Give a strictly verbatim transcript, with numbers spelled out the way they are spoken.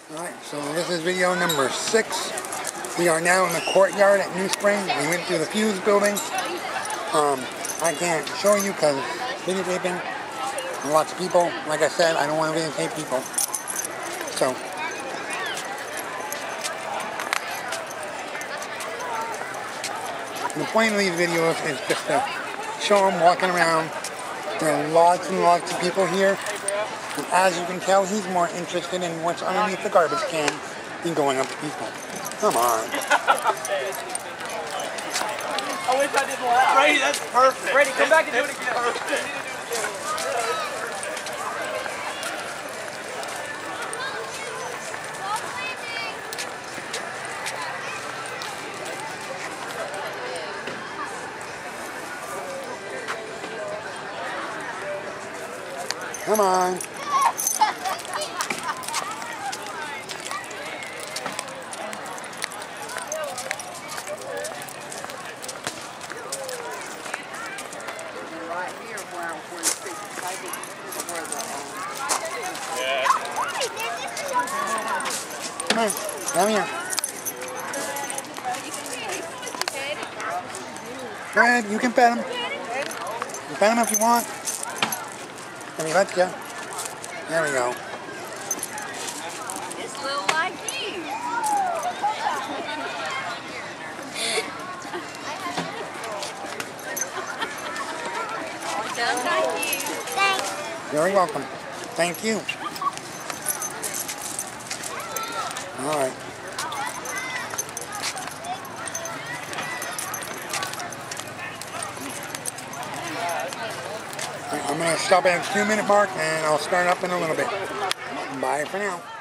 Alright, so this is video number six. We are now in the courtyard at NewSpring. We went through the Fuse building. Um, I can't show you because videotaping. Lots of people. Like I said, I don't want to videotape people. So, the point of these videos is just to show them walking around. There are lots and lots of people here. And as you can tell, he's more interested in what's underneath the garbage can than going up to people. Come on. I wish I didn't laugh. Brady, that's perfect. Brady, come back and do it again. Perfect. Come on. Right here where where the fish fighting where the Yeah. Come on, come here. Go ahead, you can pet him. You pet him if you want. Let me let you. There we go. It's a little like you. Thank you. Thanks. Very welcome. Thank you. All right. I'm going to stop at the two minute mark and I'll start up in a little bit. Bye for now.